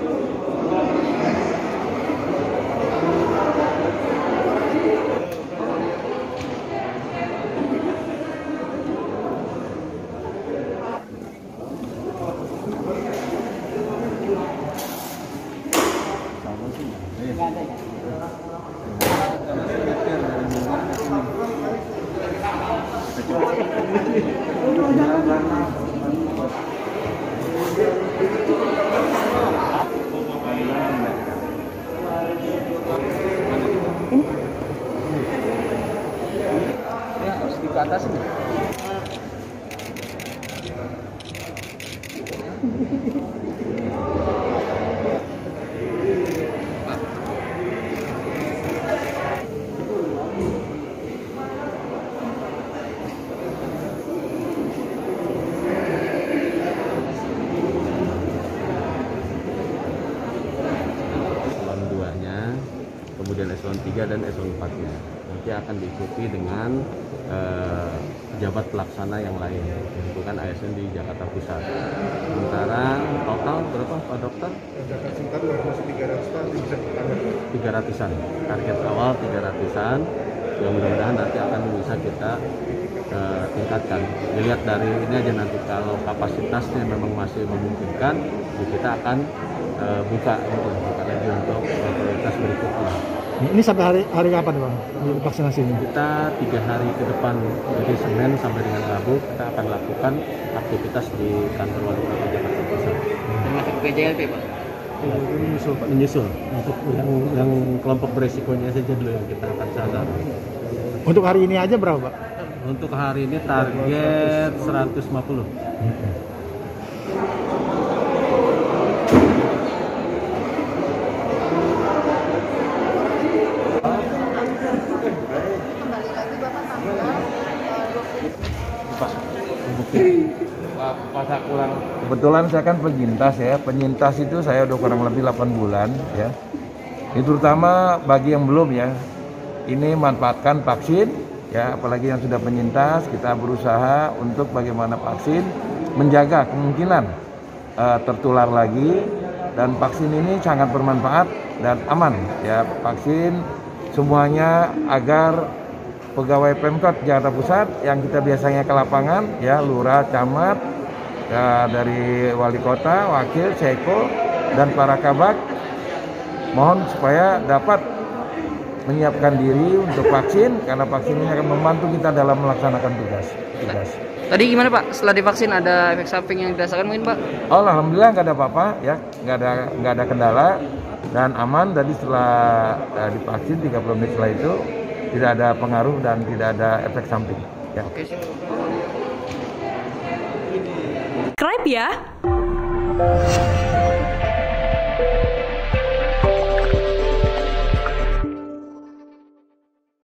Harus di atas nih. Kemudian eselon 3 dan eselon 4-nya. Nanti akan diikuti dengan pejabat pelaksana yang lain, itu kan ASN di Jakarta Pusat. Sementara total berapa Pak Dokter? Masih 300-an. Target awal 300-an. Ya mudah-mudahan nanti akan bisa kita tingkatkan. Dilihat dari ini aja nanti, kalau kapasitasnya memang masih memungkinkan, ya kita akan buka lagi untuk prioritas berikutnya. Ini sampai hari kapan Bang vaksinasi ini? Kita 3 hari ke depan, dari Senin sampai dengan Rabu kita akan lakukan aktivitas di kantor wali kota Jakarta Pusat. Termasuk PJLT Pak? Menyusul untuk yang kelompok beresikonya saja dulu yang kita akan sasar. Untuk hari ini aja berapa Pak? Untuk hari ini target 150. Kebetulan saya kan penyintas ya. Penyintas itu saya udah kurang lebih 8 bulan ya. Ini terutama bagi yang belum ya. Ini manfaatkan vaksin ya, apalagi yang sudah penyintas, kita berusaha untuk bagaimana vaksin menjaga kemungkinan tertular lagi, dan vaksin ini sangat bermanfaat dan aman ya. Vaksin semuanya agar pegawai Pemkot Jakarta Pusat yang kita biasanya ke lapangan ya, lurah, camat, ya, dari wali kota, wakil, seko, dan para kabak, mohon supaya dapat menyiapkan diri untuk vaksin, karena vaksin ini akan membantu kita dalam melaksanakan tugas. Tadi gimana Pak? Setelah divaksin ada efek samping yang dirasakan mungkin Pak? Oh, alhamdulillah nggak ada apa-apa ya, nggak ada kendala dan aman. Tadi setelah divaksin 30 menit setelah itu tidak ada pengaruh dan tidak ada efek samping. Ya. Oke, sip. Subscribe ya.